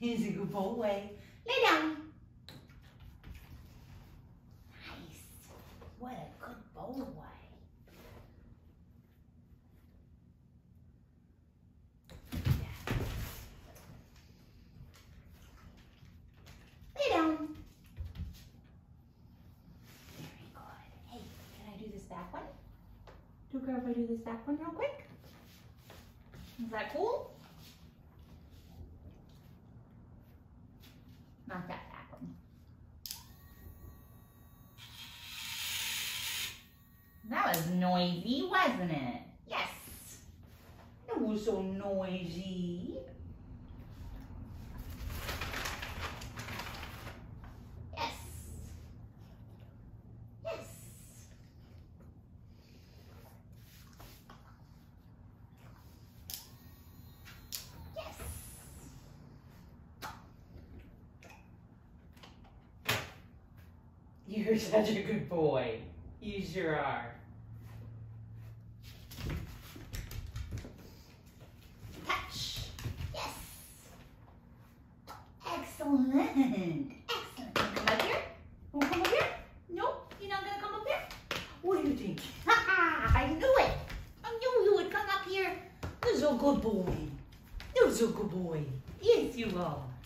He's a good boy. Lay down. Nice. What a good boy. Lay down. Very good. Hey, can I do this back one? Do you care if I do this back one real quick? Is that cool? Not that back one. That was noisy, wasn't it? Yes. It was so noisy. Yes. Yes. Yes. You're such a good boy. You sure are. Touch. Yes. Excellent. Excellent. Come up here. Want to come up here? Nope. You're not going to come up here? What do you think? Ha ha! I knew it. I knew you would come up here. You're so good boy. You're so good boy. Yes, you are.